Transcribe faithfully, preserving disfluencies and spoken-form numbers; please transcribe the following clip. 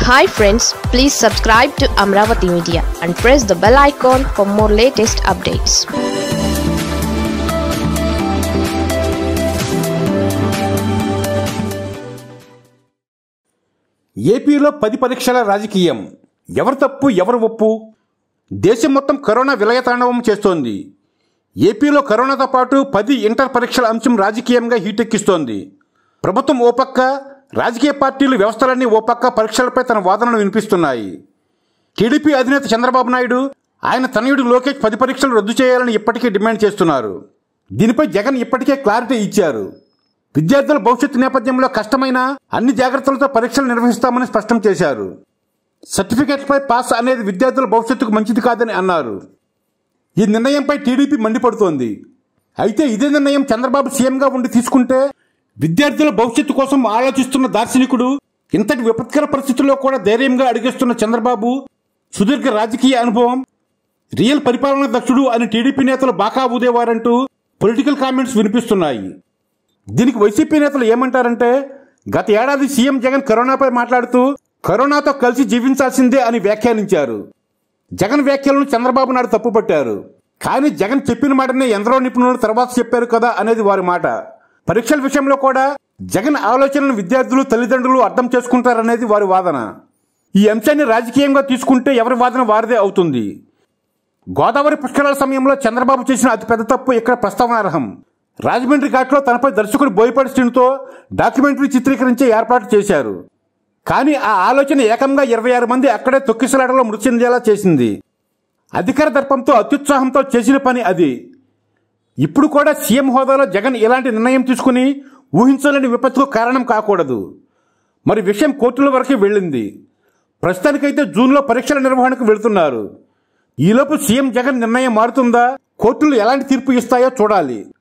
Hi friends, please subscribe to Amaravathi Media and press the bell icon for more latest updates. ఏపీలో పది పరీక్షల రాజకీయం. ఎవరు తప్పు ఎవరు ఒప్పు? దేశం మొత్తం కరోనా విలయతాండవం చేస్తోంది. ఏపీలో కరోనాతో పాటు పది ఇంటర్ పరీక్షల అంశం రాజకీయంగా హీటెక్కిస్తోంది. ప్రభుత్వం ఓ పక్క, రాజకీయ పార్టీలు వ్యవస్థలన్నీ ఓ పక్క పరీక్షలపై తన వాదనలు వినిపిస్తున్నాయి. టీడీపీ అధినేత చంద్రబాబు నాయుడు, ఆయన తనయుడు లోకేష్ పది పరీక్షలు రద్దు చేయాలని ఇప్పటికే డిమాండ్ చేస్తున్నారు. దీనిపై జగన్ ఇప్పటికే క్లారిటీ ఇచ్చారు. విద్యార్థుల భవిష్యత్తు నేపథ్యంలో కష్టమైన అన్ని జాగ్రత్తలతో పరీక్షలు నిర్వహిస్తామని స్పష్టం చేశారు. సర్టిఫికేట్పై పాస్ అనేది విద్యార్థుల భవిష్యత్తుకు మంచిది కాదని అన్నారు. ఈ నిర్ణయంపై టీడీపీ మండిపడుతోంది. అయితే ఇదే నిర్ణయం చంద్రబాబు సీఎంగా ఉండి తీసుకుంటే విద్యార్థుల భవిష్యత్తు కోసం ఆలోచిస్తున్న దార్శనికుడు, ఇంతటి విపత్కర పరిస్థితుల్లో కూడా ధైర్యంగా అడిగేస్తున్న చంద్రబాబు సుదీర్ఘ రాజకీయ అనుభవం, రియల్ పరిపాలనా దక్షుడు అని టీడీపీ నేతలు బాకా ఊదేవారంటూ పొలిటికల్ కామెంట్స్ వినిపిస్తున్నాయి. దీనికి వైసీపీ నేతలు ఏమంటారంటే, గత ఏడాది సీఎం జగన్ కరోనాపై మాట్లాడుతూ కరోనాతో కలిసి జీవించాల్సిందే అని వ్యాఖ్యానించారు. జగన్ వ్యాఖ్యలను చంద్రబాబు నాయుడు తప్పుపట్టారు. కానీ జగన్ చెప్పిన మాటనే ఎందరో నిపుణులు తర్వాత చెప్పారు కదా అనేది వారి మాట. పరీక్షల విషయంలో కూడా జగన్ ఆలోచనలను విద్యార్థులు, తల్లిదండ్రులు అర్థం చేసుకుంటారనేది వారి వాదన. ఈ అంశాన్ని రాజకీయంగా తీసుకుంటే ఎవరి వాదన వారిదే అవుతుంది. గోదావరి పుష్కరాల సమయంలో చంద్రబాబు చేసిన అతిపెద్ద తప్పు ఇక్కడ ప్రస్తావనార్హం. రాజమండ్రి ఘాట్లో తనపై దర్శకుడు బోయపాటి శ్రీనుతో డాక్యుమెంటరీ చిత్రీకరించే ఏర్పాటు చేశారు. కానీ ఆ ఆలోచన ఏకంగా ఇరవై ఆరు మంది అక్కడే తొక్కిసలాటలో మృతి చెందేలా చేసింది. అధికార దర్పంతో, అత్యుత్సాహంతో చేసిన పని అది. ఇప్పుడు కూడా సీఎం హోదాలో జగన్ ఇలాంటి నిర్ణయం తీసుకుని ఊహించలేని విపత్తుకు కారణం కాకూడదు. మరి విషయం కోర్టుల వరకు వెళ్ళింది. ప్రస్తుతానికైతే జూన్లో పరీక్షల నిర్వహణకు వెళుతున్నారు. ఈలోపు సీఎం జగన్ నిర్ణయం మారుతుందా, కోర్టులు ఎలాంటి తీర్పు ఇస్తాయో చూడాలి.